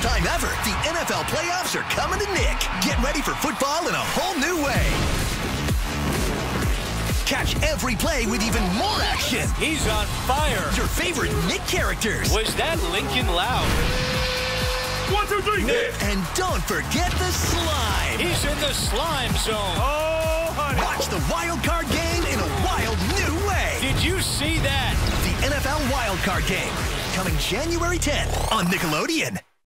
first time ever, the NFL playoffs are coming to Nick. Get ready for football in a whole new way. Catch every play with even more action. He's on fire. Your favorite Nick characters. Was that Lincoln Loud? 1, 2, 3, Nick. And don't forget the slime. He's in the slime zone. Oh, honey. Watch the wild card game in a wild new way. Did you see that? The NFL Wild Card Game, coming January 10th on Nickelodeon.